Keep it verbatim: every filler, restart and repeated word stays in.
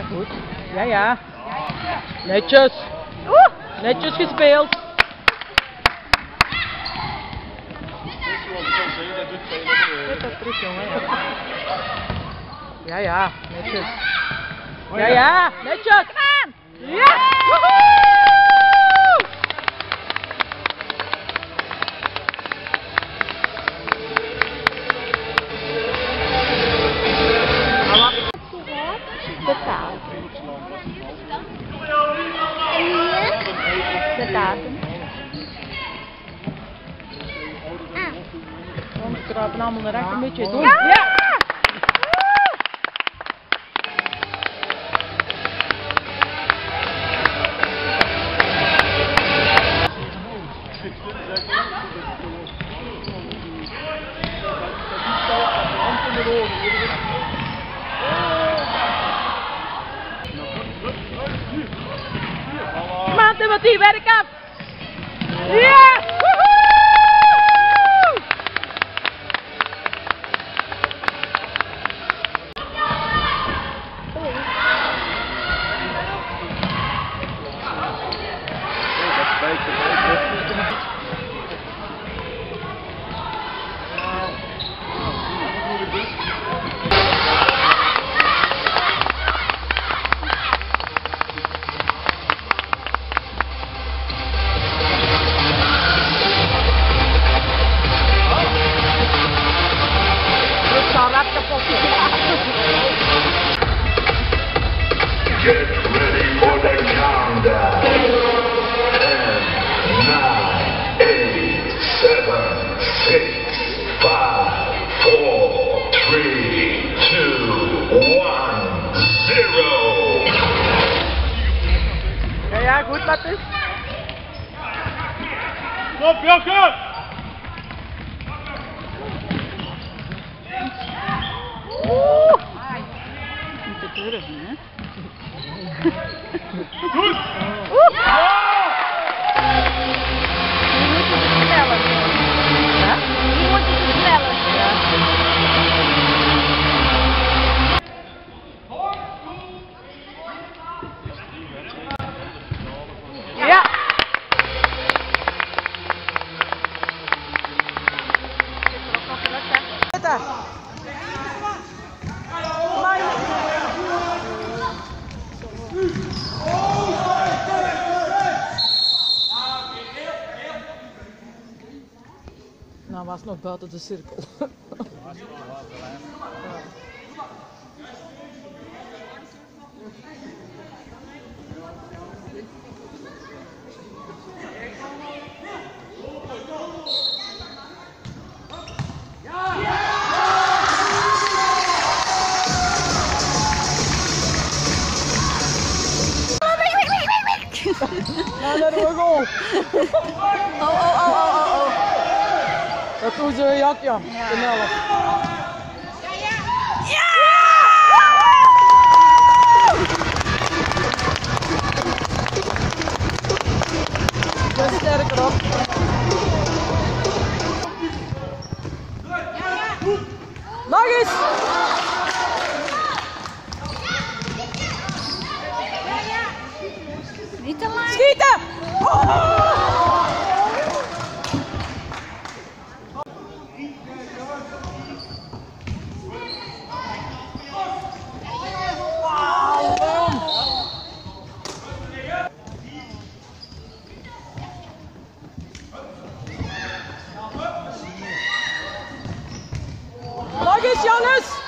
goed. Ja, ja. Netjes. Oeh, netjes gespeeld. Zet dat terug, jongen. Ja, ja, netjes. Ja, ja, netjes. Kom aan. Ja! Woehoe! Betaald. En hier? Betaald. Ah. Dan kruipen allemaal naar rechts een beetje doen. Ja! Ja! Kom aan Timothy, werk af! Ja! Woehoe! Get ready for the countdown. ten, nine, eight, seven, six, five, four, three, two, one, zero. Ja, ja, goed, Matthijs. Stop, Jelke! Oeh! Niet te durven, hè? Goed! Oeh! Ja! Nu moet je versnellen. Ja? Nu moet je versnellen. Ja. Ja! Zitten! Nou was het nog buiten de cirkel. Nou, dat doen we goal. Oh, oh, oh, oh, oh. Dat doen ze een jakje. Ja. De elf. Ja! Dat is sterker op. Nog eens! Niet te lang. Schieten! Oh! Nog eens, jongens!